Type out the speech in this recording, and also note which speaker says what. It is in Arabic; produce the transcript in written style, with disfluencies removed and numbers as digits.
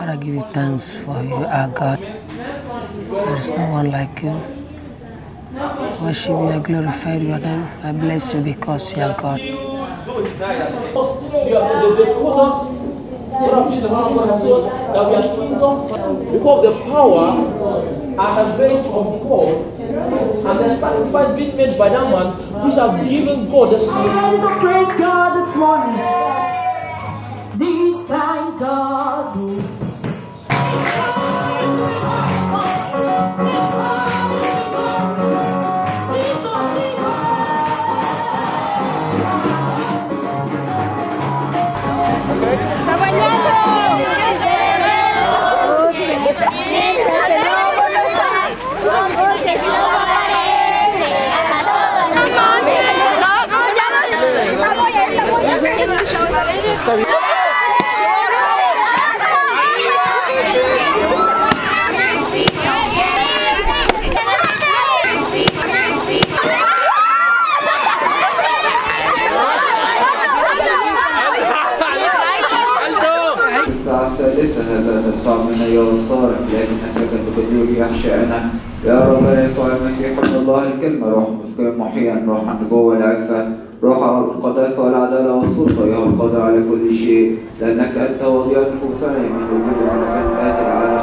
Speaker 1: I give you thanks for you are God. There is no one like you. Worship you, I glorify your name. I bless you because you are God.
Speaker 2: Because the power and the grace of God and the sacrifice being made by that man, which have given God the spirit.
Speaker 3: Praise God this morning. This kind God.
Speaker 4: هذا تدفع منا يا الصالح لكن سكن بقدوس يحشأنا يا رب يسوع المسيح ابن الله الكلمة روح مسكين محيا روح النبوة والعفة روح القداسة والعدالة والسلطة يا القادر على كل شيء لأنك أنت وضيع نفوسنا من وجود من فنات العالم